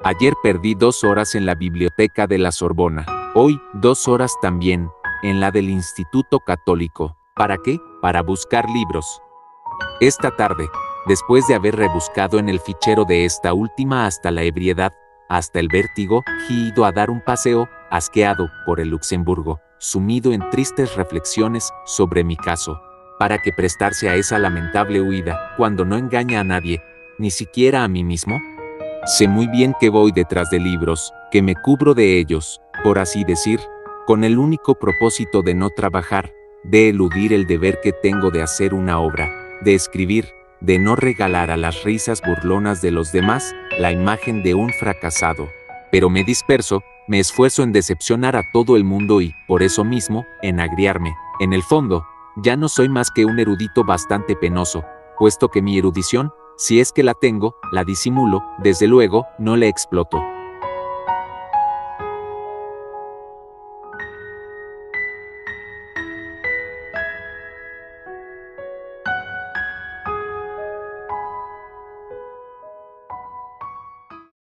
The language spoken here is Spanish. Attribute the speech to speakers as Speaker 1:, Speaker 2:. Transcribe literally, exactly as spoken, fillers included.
Speaker 1: Ayer perdí dos horas en la biblioteca de la Sorbona. Hoy, dos horas también, en la del Instituto Católico. ¿Para qué? Para buscar libros. Esta tarde, después de haber rebuscado en el fichero de esta última hasta la ebriedad, hasta el vértigo, he ido a dar un paseo, asqueado, por el Luxemburgo, sumido en tristes reflexiones sobre mi caso. ¿Para qué prestarse a esa lamentable huida, cuando no engaña a nadie, ni siquiera a mí mismo? Sé muy bien que voy detrás de libros, que me cubro de ellos, por así decir, con el único propósito de no trabajar, de eludir el deber que tengo de hacer una obra, de escribir, de no regalar a las risas burlonas de los demás la imagen de un fracasado. Pero me disperso, me esfuerzo en decepcionar a todo el mundo y, por eso mismo, en agriarme. En el fondo, ya no soy más que un erudito bastante penoso, puesto que mi erudición, si es que la tengo, la disimulo, desde luego, no la exploto.